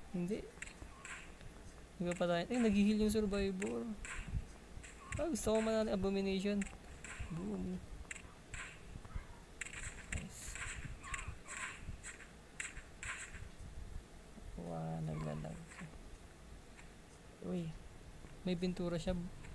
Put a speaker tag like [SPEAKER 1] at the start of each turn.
[SPEAKER 1] Hindi. Hindi pa tayo. Eh, nag-heal yung survivor. Ah, gusto ko manalo abomination. Boom. Nice. Wow, naglalag. Uy, may pintura siya.